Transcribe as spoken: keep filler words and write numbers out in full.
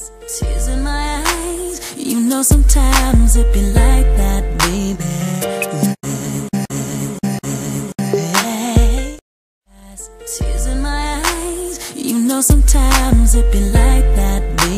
Tears in my eyes, you know sometimes it be like that, baby. Tears in my eyes, you know sometimes it be like that, baby.